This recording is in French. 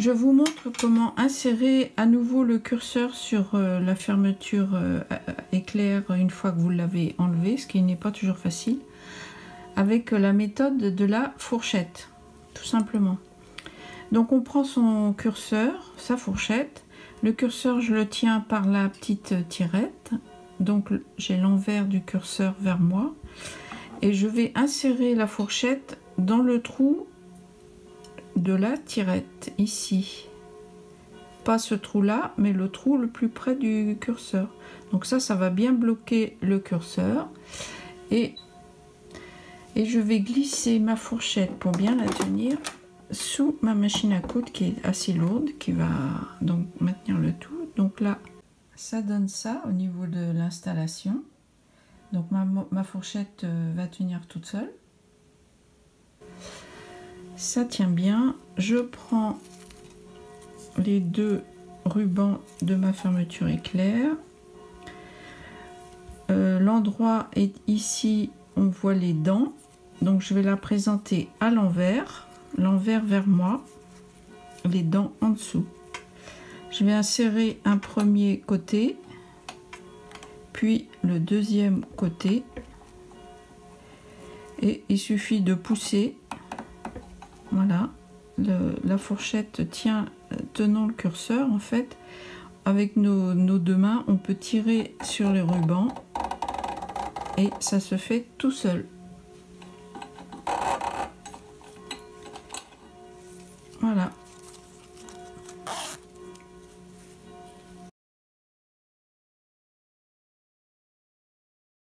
Je vous montre comment insérer à nouveau le curseur sur la fermeture éclair une fois que vous l'avez enlevé, ce qui n'est pas toujours facile, avec la méthode de la fourchette, tout simplement. Donc on prend son curseur, sa fourchette, le curseur je le tiens par la petite tirette, donc j'ai l'envers du curseur vers moi, et je vais insérer la fourchette dans le trou de la tirette, ici. Pas ce trou là, mais le trou le plus près du curseur. Donc ça va bien bloquer le curseur. Et je vais glisser ma fourchette pour bien la tenir sous ma machine à coudre qui est assez lourde, qui va donc maintenir le tout. Donc là, ça donne ça au niveau de l'installation. Donc ma fourchette va tenir toute seule. Ça tient bien. Je prends les deux rubans de ma fermeture éclair. L'endroit est ici, on voit les dents. Donc je vais la présenter à l'envers, l'envers vers moi, les dents en dessous. Je vais insérer un premier côté, puis le deuxième côté. Et il suffit de pousser. Voilà, la fourchette tenant le curseur, en fait, avec nos deux mains, on peut tirer sur les rubans et ça se fait tout seul. Voilà.